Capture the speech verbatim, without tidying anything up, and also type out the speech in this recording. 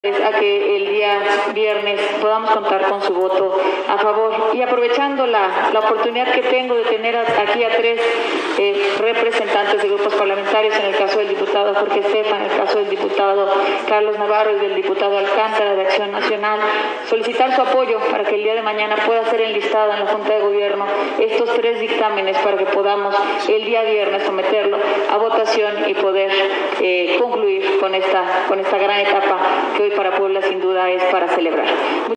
a que el día viernes podamos contar con su voto a favor. Y aprovechando la, la oportunidad que tengo de tener aquí a tres eh, representantes de grupos parlamentarios, en el caso del diputado Jorge Estefan, en el caso del diputado Carlos Navarro y del diputado Alcántara de Acción Nacional, solicitar su apoyo para que el día de mañana pueda ser enlistado en la Junta de Gobierno estos tres dictámenes para que podamos el día viernes someterlo a votación y poder eh, concluir con esta, con esta gran etapa que hoy para Puebla sin duda es para celebrar.